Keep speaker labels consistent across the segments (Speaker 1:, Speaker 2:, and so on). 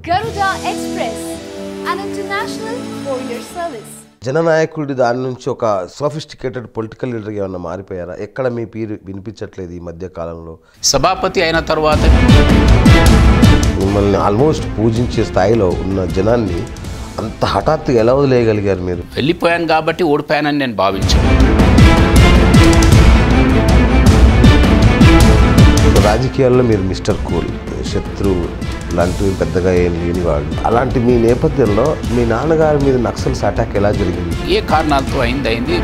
Speaker 1: Garuda Express, an international courier service.
Speaker 2: జననాయకుడి దాని నుంచి ఒక సోఫిస్టికేటెడ్ పొలిటికల్ లీడర్గా ఏమన్నా మారిపోయారా? ఎక్కడ మీ పేరు వినిపించట్లేదు ఈ మధ్య కాలంలో.
Speaker 3: సభాపతి అయిన తర్వాత
Speaker 2: మిమ్మల్ని ఆల్మోస్ట్ పూజించే స్థాయిలో ఉన్న జనాన్ని అంత హఠాత్తుగా ఎలా వదిలేయగలిగారు మీరు?
Speaker 3: వెళ్ళిపోయాను కాబట్టి ఓడిపోయానని నేను భావించాను.
Speaker 2: రాజకీయాల్లో మీరు మిస్టర్ కూల్, శత్రువు లాంటివి పెద్దగా ఏం లేనివాడు. అలాంటి మీ నేపథ్యంలో మీ నాన్నగారి మీద నక్సల్స్ అటాక్ ఎలా జరిగింది?
Speaker 3: ఏ కారణాలతో అయింది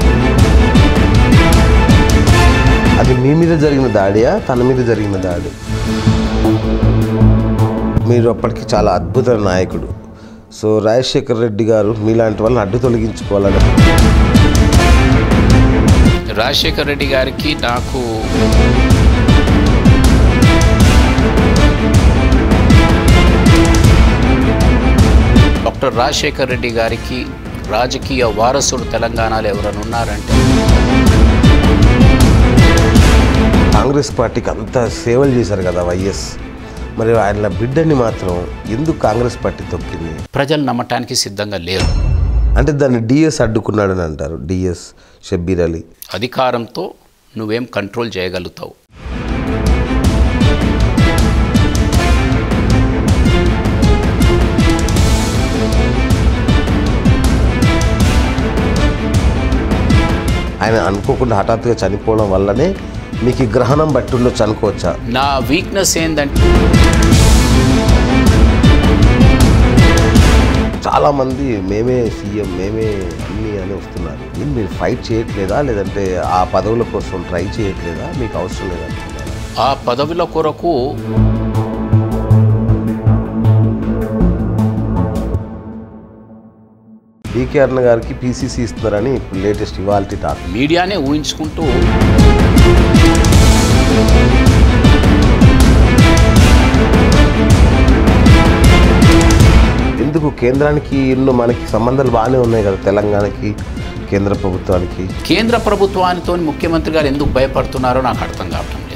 Speaker 2: అది మీ మీద జరిగిన దాడియా, తన మీద జరిగిన దాడి? మీరు అప్పటికి చాలా అద్భుతమైన నాయకుడు. సో రాజశేఖర్ రెడ్డి గారు మీలాంటి వాళ్ళని అడ్డు తొలగించుకోవాలని.
Speaker 3: రాజశేఖర్ రెడ్డి గారికి నాకు డాక్టర్ రాజశేఖర్ రెడ్డి గారికి రాజకీయ వారసుడు తెలంగాణలో ఎవరైనా ఉన్నారంటే
Speaker 2: కాంగ్రెస్ పార్టీకి అంత సేవలు చేశారు కదా వైఎస్. మరి ఆయన బిడ్డని మాత్రం ఎందుకు కాంగ్రెస్ పార్టీ తొక్కింది?
Speaker 3: ప్రజలు నమ్మటానికి సిద్ధంగా లేరు.
Speaker 2: అంటే దాన్ని డిఎస్ అడ్డుకున్నాడని అంటారు. డిఎస్ షబ్బీర్ అలీ
Speaker 3: అధికారంతో నువ్వేం కంట్రోల్ చేయగలుగుతావు?
Speaker 2: ఆయన అనుకోకుండా హఠాత్తుగా చనిపోవడం వల్లనే మీకు గ్రహణం బట్టి ఉండొచ్చు అనుకోవచ్చా?
Speaker 3: నా వీక్నెస్ ఏంటంటే
Speaker 2: చాలామంది మేమే సీఎం, మేమే అన్నీ అని వస్తున్నారు. మీరు ఫైట్ చేయట్లేదా? లేదంటే ఆ పదవుల కోసం ట్రై చేయట్లేదా? మీకు అవసరం లేదా?
Speaker 3: ఆ పదవుల కొరకు
Speaker 2: డీకే అన్న గారికి పీసీసీ ఇస్తున్నారని ఇప్పుడు లేటెస్ట్ ఇవాల్టి టాక్.
Speaker 3: మీడియానే ఊహించుకుంటూ
Speaker 2: ఎందుకు కేంద్రానికి ఇల్లు మనకి సంబంధాలు బాగానే ఉన్నాయి కదా, తెలంగాణకి కేంద్ర ప్రభుత్వానికి.
Speaker 3: కేంద్ర ప్రభుత్వానితో ముఖ్యమంత్రి గారు ఎందుకు భయపడుతున్నారో నాకు అర్థం కావటం లేదు.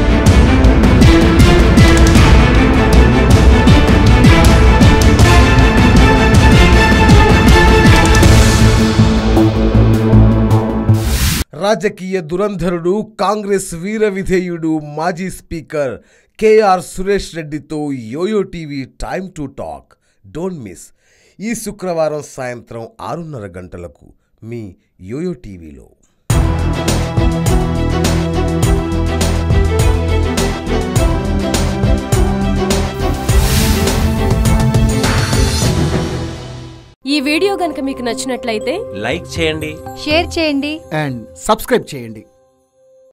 Speaker 4: రాజకీయ దురంధరుడు, కాంగ్రెస్ వీర విధేయుడు, మాజీ స్పీకర్ కేఆర్ సురేష్ రెడ్డితో YOYO TV time to talk. Don't miss. ఈ శుక్రవారం సాయంత్రం 6:30 గంటలకు మీ యోయో టీవీలో.
Speaker 5: ఈ వీడియో గనుక మీకు నచ్చినట్లయితే
Speaker 6: లైక్ చేయండి,
Speaker 7: షేర్ చేయండి
Speaker 8: అండ్ సబ్స్క్రైబ్ చేయండి.